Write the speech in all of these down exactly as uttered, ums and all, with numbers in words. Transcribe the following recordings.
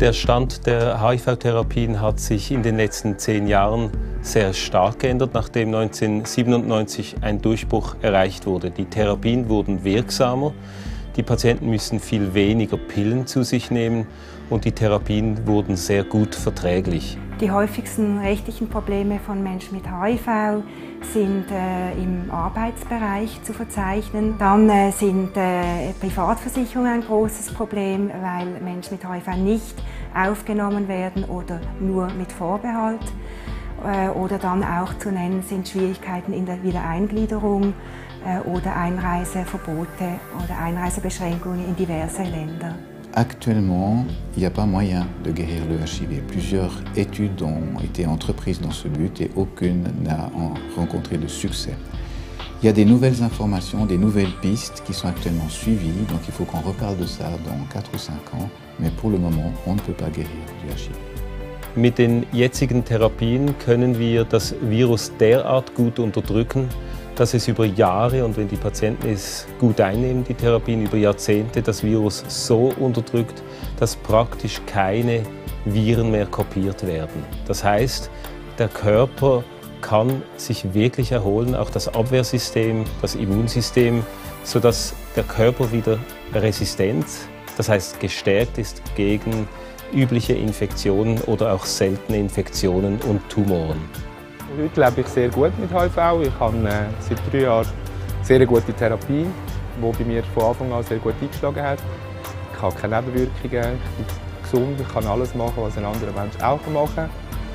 Der Stand der H I V-Therapien hat sich in den letzten zehn Jahren sehr stark geändert, nachdem neunzehnhundertsiebenundneunzig ein Durchbruch erreicht wurde. Die Therapien wurden wirksamer, die Patienten müssen viel weniger Pillen zu sich nehmen und die Therapien wurden sehr gut verträglich. Die häufigsten rechtlichen Probleme von Menschen mit H I V sind äh, im Arbeitsbereich zu verzeichnen. Dann äh, sind äh, Privatversicherungen ein großes Problem, weil Menschen mit H I V nicht aufgenommen werden oder nur mit Vorbehalt. Äh, oder dann auch zu nennen sind Schwierigkeiten in der Wiedereingliederung äh, oder Einreiseverbote oder Einreisebeschränkungen in diverse Länder. Actuellement, il n'y a pas moyen de guérir le H I V. Plusieurs études ont été entreprises dans ce but et aucune n'a rencontré de succès. Il y a des nouvelles informations, des nouvelles pistes qui sont actuellement suivies, donc il faut qu'on reparle de ça dans quatre ou cinq ans, mais pour le moment, on ne peut pas guérir du H I V. Mit den jetzigen Therapien können wir das Virus derart gut unterdrücken, dass es über Jahre und wenn die Patienten es gut einnehmen, die Therapien über Jahrzehnte, das Virus so unterdrückt, dass praktisch keine Viren mehr kopiert werden. Das heißt, der Körper kann sich wirklich erholen, auch das Abwehrsystem, das Immunsystem, sodass der Körper wieder resistent, das heißt gestärkt ist gegen übliche Infektionen oder auch seltene Infektionen und Tumoren. Heute lebe ich sehr gut mit H I V. Ich habe äh, seit drei Jahren sehr eine gute Therapie, die bei mir von Anfang an sehr gut eingeschlagen hat. Ich habe keine Nebenwirkungen, ich bin gesund, ich kann alles machen, was ein anderer Mensch auch machen kann.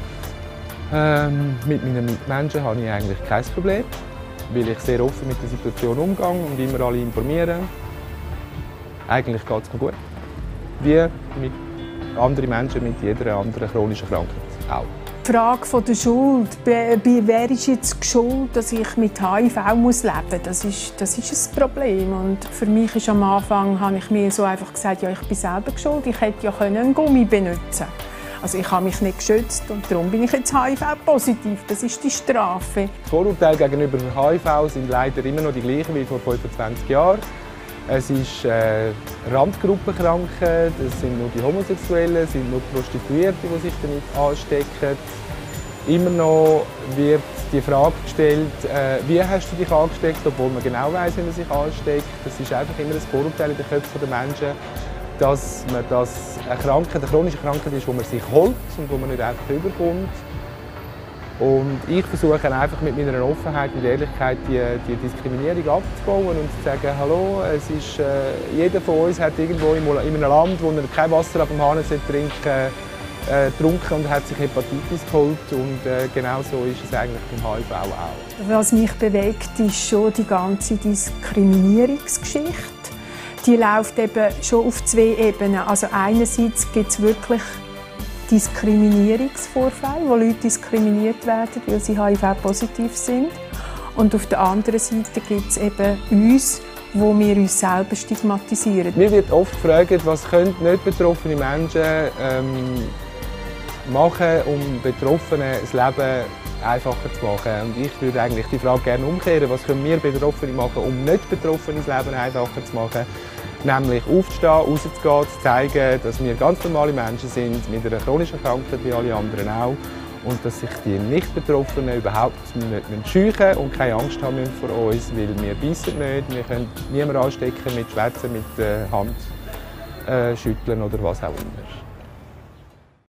Ähm, mit meinen Mitmenschen habe ich eigentlich kein Problem, weil ich sehr offen mit der Situation umgehe und immer alle informiere. Eigentlich geht es mir gut. Wie mit anderen Menschen mit jeder anderen chronischen Krankheit auch. Die Frage der Schuld, wer ist jetzt schuld, dass ich mit H I V leben muss, das ist, das ist ein Problem. Und für mich ist am Anfang, habe ich mir so einfach gesagt, ja, ich bin selber schuld, ich hätte ja einen Gummi benutzen können. Also ich habe mich nicht geschützt und darum bin ich jetzt H I V-positiv, das ist die Strafe. Die Vorurteile gegenüber H I V sind leider immer noch die gleichen wie vor fünfundzwanzig Jahren. Es ist äh, Randgruppenkrankheit, es sind nur die Homosexuellen, es sind nur Prostituierte, die sich damit anstecken. Immer noch wird die Frage gestellt, äh, wie hast du dich angesteckt, obwohl man genau weiß, wie man sich ansteckt. Das ist einfach immer ein Vorurteil in den Köpfen der Menschen, dass man das eine Krankheit, eine chronische Krankheit ist, die man sich holt und die man nicht einfach überkommt. Und ich versuche einfach mit meiner Offenheit und Ehrlichkeit die, die Diskriminierung abzubauen und zu sagen, hallo, es ist, äh, jeder von uns hat irgendwo in einem Land, wo er kein Wasser ab dem Hahn trinken äh, getrunken und hat sich Hepatitis geholt. Und äh, genau so ist es eigentlich beim H I V auch. Was mich bewegt, ist schon die ganze Diskriminierungsgeschichte. Die läuft eben schon auf zwei Ebenen. Also einerseits gibt es wirklich Diskriminierungsvorfälle, wo Leute diskriminiert werden, weil sie H I V-positiv sind. Und auf der anderen Seite gibt es eben uns, wo wir uns selber stigmatisieren. Mir wird oft gefragt, was können nicht betroffene Menschen ähm, machen, um Betroffenen das Leben einfacher zu machen. Und ich würde eigentlich die Frage gerne umkehren, was können wir Betroffene machen, um nicht Betroffene das Leben einfacher zu machen. Nämlich aufzustehen, rauszugehen, zu zeigen, dass wir ganz normale Menschen sind, mit einer chronischen Krankheit wie alle anderen auch. Und dass sich die Nicht-Betroffenen überhaupt nicht scheuchen müssen und keine Angst haben müssen vor uns, weil wir beißen nicht, wir können niemanden anstecken mit Schwätzen, mit der Hand äh, schütteln oder was auch immer.